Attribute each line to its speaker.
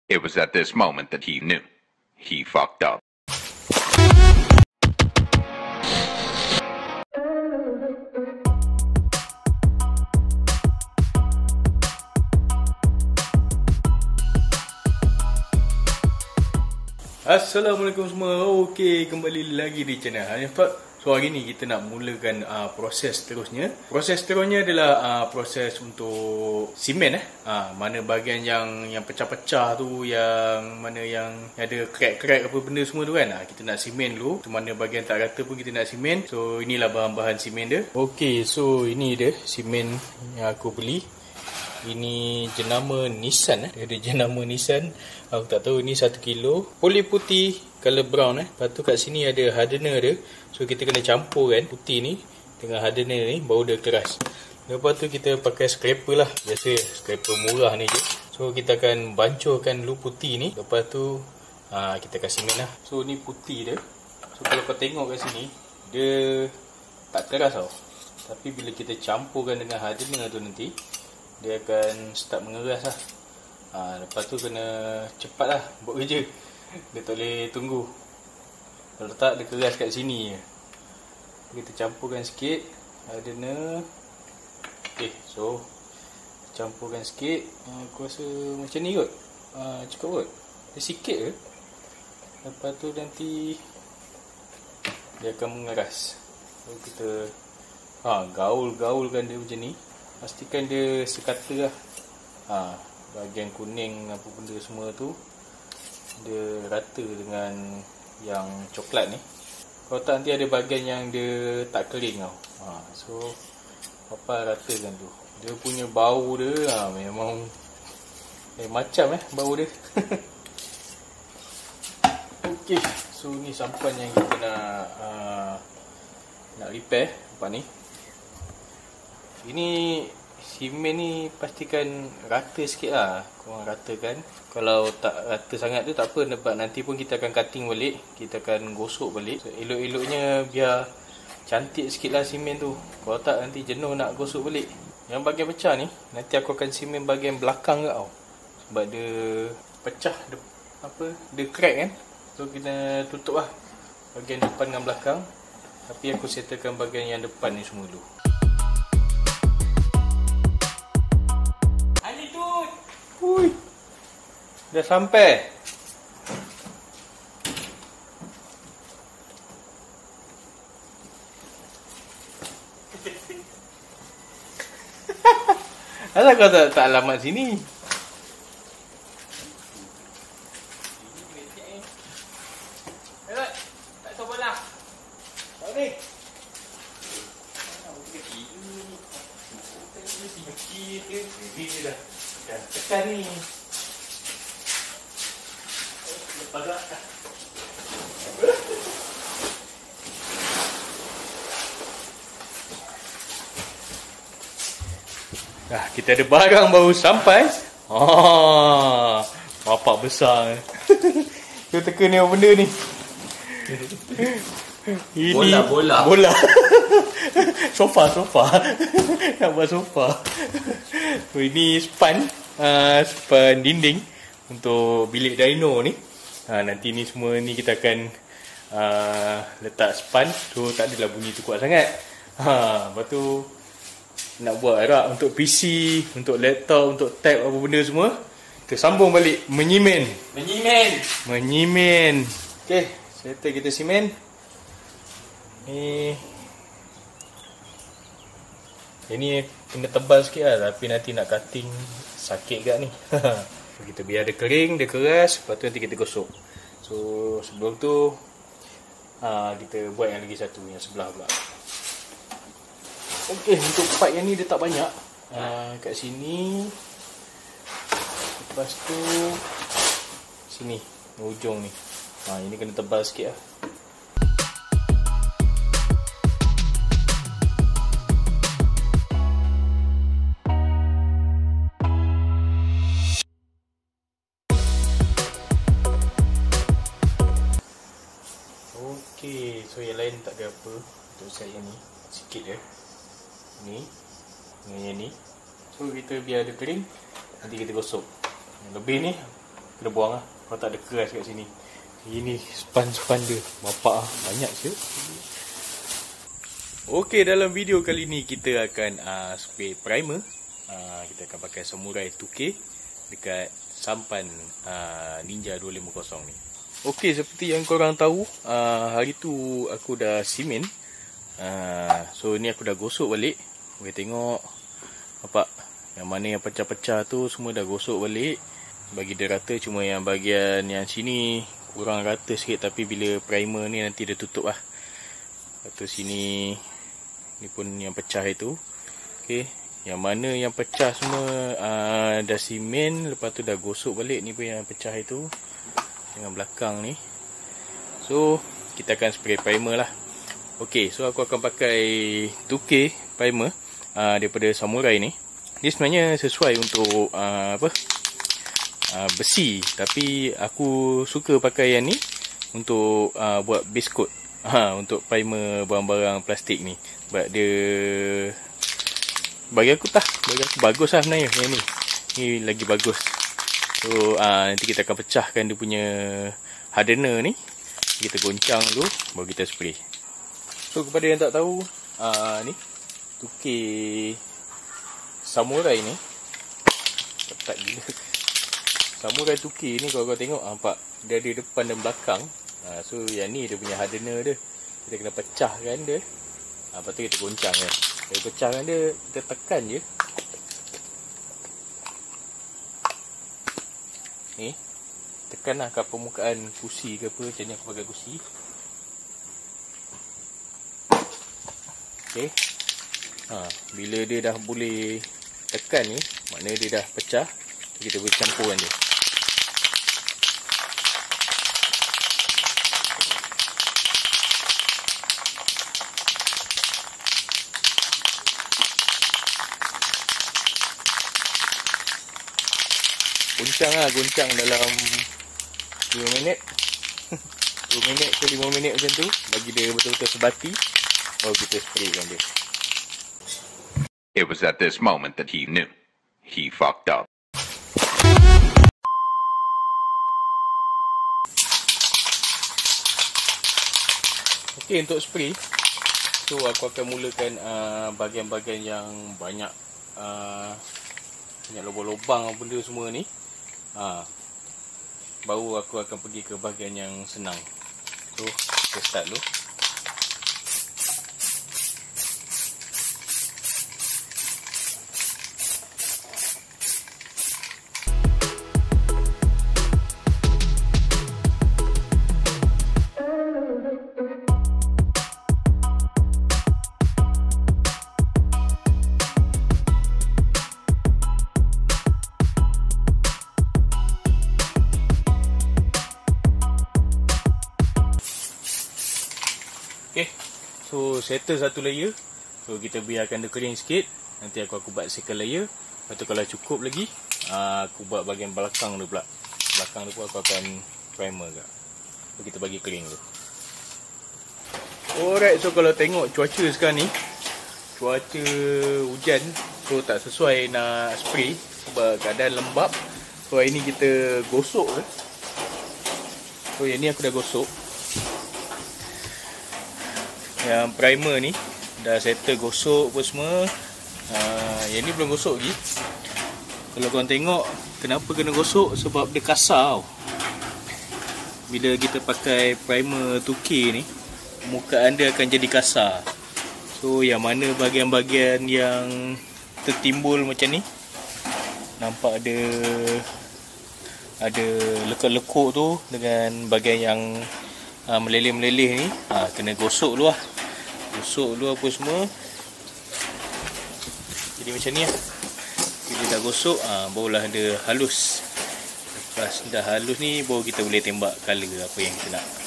Speaker 1: It was at this moment that he knew. He fucked up.
Speaker 2: Assalamualaikum semua. Okey, kembali lagi di channel Hanif Talk. So hari ni kita nak mulakan proses terusnya. Proses terusnya adalah proses untuk simen mana bahagian yang pecah-pecah tu, yang mana yang ada crack-crack apa benda semua tu kan. Kita nak simen dulu. Mana bahagian tak rata pun kita nak simen. So inilah bahan-bahan simen dia. Okey, so ini dia simen yang aku beli. Ini jenama Nissan Dia ada jenama Nissan. Aku tak tahu ni 1 kilo. Poli putih color brown Lepas tu kat sini ada hardener dia. So kita kena campur kan putih ni dengan hardener ni baru dia keras. Lepas tu kita pakai scraper lah. Biasa scraper murah ni je. So kita akan bancurkan dulu putih ni. Lepas tu kita kasih simen lah. So ni putih dia. So kalau kau tengok kat sini dia tak keras tau. Tapi bila kita campurkan dengan hardener tu nanti dia akan start mengeras lah. Lepas tu kena cepat lah buat kerja. Dia tak boleh tunggu. Kalau tak dia keras kat sini je. Kita campurkan sikit hardener. Okay, so campurkan sikit. Aku rasa macam ni kot. Cukup kot. Dia sikit je. Lepas tu nanti dia akan mengeras. So kita gaul-gaulkan dia macam ni. Pastikan dia sekata lah. Bahagian kuning apa benda semua tu dia rata dengan yang coklat ni. Kalau tak nanti ada bahagian yang dia tak kering tau. So apa ratakan tu. Dia punya bau dia memang macam bau dia. Okey, so ni sampan yang kita nak repair lepas ni. Ini simen ni pastikan rata sikit lah. Korang ratakan. Kalau tak rata sangat tu tak apa. Sebab nanti pun kita akan cutting balik. Kita akan gosok balik. So, elok-eloknya biar cantik sikit lah simen tu. Kalau tak nanti jenuh nak gosok balik. Yang bahagian pecah ni nanti aku akan simen bahagian belakang ke tau. Sebab dia pecah. Dia crack kan. So kita tutup lah bahagian depan dengan belakang. Tapi aku settlekan bahagian yang depan ni semua dulu. Hui, dah sampai. Asal kau tak alamat sini? Tak tahu bola. Tak ni. Ini dah tekan ni. Lepas dah. Kita ada barang baru sampai. Bapak besar. Kau teka ni apa benda ni? Ini bola. Sofa. Nak buat sofa. So, ini span dinding untuk bilik dino ni. Nanti ni semua ni kita akan letak span. So tak adalah bunyi tu kuat sangat. Lepas tu nak buat rak untuk PC, untuk laptop, untuk tab apa benda semua. Kita sambung balik menyimen. Okay, settle kita simen. Ini kena tebal sikit lah. Tapi nanti nak cutting sakit kat ni. Kita biar dia kering, dia keras. Lepas tu nanti kita gosok. So sebelum tu kita buat yang lagi satu, yang sebelah pula. Okey, untuk part yang ni dia tak banyak. Kat sini. Lepas tu sini, hujung ni. Ini kena tebal sikit lah. Okey, so yang lain tak ada apa. Untuk saya ni sikit je. Ni dengan yang ni. So kita biar dia kering, nanti kita gosok. Yang lebih ni kena buang lah. Kalau tak ada keras kat sini. Ini span dia. Bapak banyak je. Okey, dalam video kali ni kita akan spray primer. Kita akan pakai Samurai 2K dekat sampan Ninja 250 ni. Okey, seperti yang korang tahu, hari tu aku dah simen. So ni aku dah gosok balik. Boleh tengok apa yang mana yang pecah-pecah tu semua dah gosok balik. Bagi dia rata, cuma yang bahagian yang sini kurang rata sikit, tapi bila primer ni nanti dia tutup lah. Lepas tu sini ni pun yang pecah itu. Okey, yang mana yang pecah semua dah simen, lepas tu dah gosok balik. Ni pun yang pecah itu dengan belakang ni. So kita akan spray primer lah. Okey, so aku akan pakai 2K primer daripada Samurai ni. Dia sebenarnya sesuai untuk besi, tapi aku suka pakai yang ni untuk buat base coat. Untuk primer barang-barang plastik ni. Sebab dia bagi aku bagus lah sebenarnya yang ni. Ni lagi bagus. So nanti kita akan pecahkan dia punya hardener ni. Kita goncang dulu baru kita spray. So kepada yang tak tahu, ni 2K Samurai ni ketat gila. Samurai 2K ni kalau kau tengok, nampak dia ada depan dan belakang. So yang ni dia punya hardener dia. Kita kena pecahkan dia. Lepas tu kita goncang kan. Kita pecahkan dia, kita tekan je. Ni tekan lah kat permukaan kursi ke apa. Macam ni aku pakai kursi. Okay. Bila dia dah boleh tekan ni, maknanya dia dah pecah. Kita boleh campurkan dia. Goncang dalam 2 minit 2 minit ke 5 minit macam tu. Bagi dia betul-betul sebati, baru kita spraykan dia.
Speaker 1: It was at this moment that he knew. He fucked up.
Speaker 2: Okey, untuk spray, so aku akan mulakan bahagian-bahagian yang banyak lubang-lubang benda semua ni. Baru aku akan pergi ke bahagian yang senang. So kita start dulu. Okay, so settle satu layer. So kita biarkan dia kering sikit. Nanti aku buat second layer. Lepas tu kalau cukup lagi, aku buat bahagian belakang tu pula. Belakang tu pun aku akan primer ke. So kita bagi kering dulu. Alright, so kalau tengok cuaca sekarang ni, cuaca hujan. So tak sesuai nak spray sebab keadaan lembap. So hari ni kita gosok ke. So yang ni aku dah gosok. Yang primer ni dah settle gosok pun semua. Yang ni belum gosok lagi. Kalau korang tengok, kenapa kena gosok? Sebab dia kasar tau. Bila kita pakai primer 2K ni, permukaan dia akan jadi kasar. So yang mana bahagian-bahagian yang tertimbul macam ni, nampak ada lekuk-lekuk tu dengan bahagian yang meleleh-meleleh ni, kena gosok dulu lah. Gosok dulu apa semua. Jadi macam ni lah. Bila dah gosok, barulah dia halus. Lepas dah halus ni, baru kita boleh tembak colour apa yang kita nak.